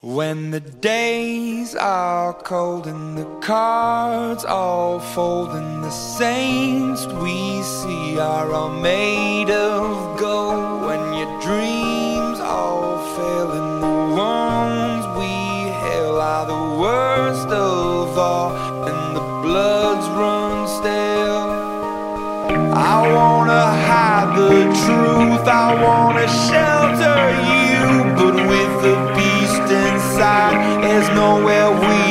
When the days are cold and the cards all fold and the saints we see are all made of gold, when your dreams all fail and the ones we hail are the worst of all and the bloods run stale, I wanna hide the truth, I wanna shelter you, but with the beast inside, there's nowhere we